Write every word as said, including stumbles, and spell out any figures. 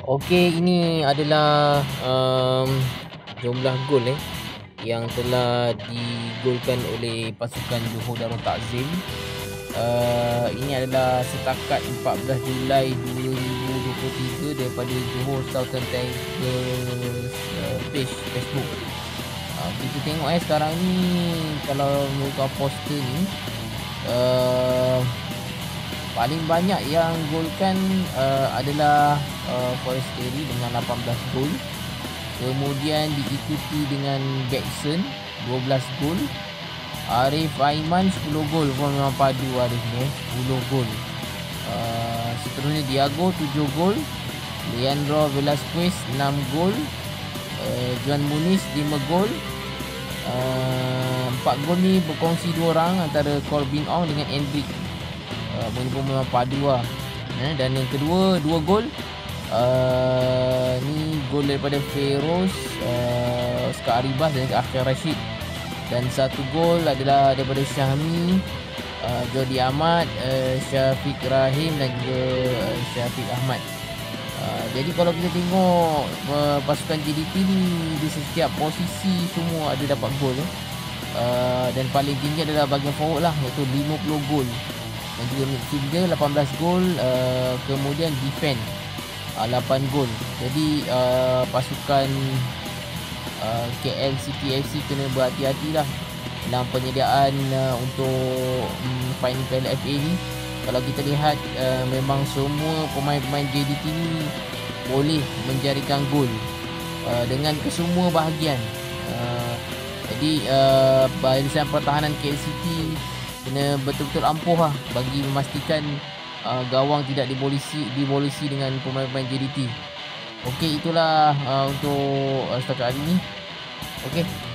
Okey, ini adalah um, jumlah gol eh yang telah digolkan oleh pasukan Johor Darul Takzim. Uh, ini adalah setakat empat belas Julai dua ribu dua puluh tiga daripada Johor Southern Tigers uh, page Facebook. Uh, kita tengok eh sekarang ni kalau muka poster ni uh, paling banyak yang golkan uh, adalah uh, Foresteri dengan lapan belas gol. Kemudian diikuti dengan Beckson dua belas gol. Arif Aiman sepuluh gol. Pun memang padu Arif ni eh. sepuluh gol. Uh, seterusnya Diago tujuh gol. Leandro Velasquez enam gol. uh, Juan Muniz lima gol. uh, empat gol ni berkongsi dua orang antara Corbin Ong dengan Endrick. Uh, pun memang padu lah. eh, Dan yang kedua dua gol. Uh, ni gol daripada Feroz, uh, Oscar Aribas dan Akhil Rashid. Dan satu gol adalah daripada Syahmi, uh, Jody Ahmad, uh, Syafiq Rahim dan juga uh, Syafiq Ahmad. uh, Jadi kalau kita tengok uh, pasukan J D T ni di setiap posisi semua ada dapat gol eh. uh, Dan paling tinggi adalah bahagian forward lah, iaitu lima puluh gol. Dan juga midfielder lapan belas gol. uh, Kemudian defend uh, lapan gol. Jadi uh, pasukan uh, K L City F C kena berhati-hati lah dalam penyediaan uh, untuk um, final Piala F A ni. Kalau kita lihat uh, memang semua pemain-pemain J D T ni boleh menjarikan gol uh, dengan kesemua bahagian. uh, Jadi uh, barisan pertahanan K L City kena betul-betul ampuh lah bagi memastikan uh, gawang tidak dibolisi dibolisi dengan pemain-pemain J D T. Okey, itulah uh, untuk uh, setakat hari ni. Okey.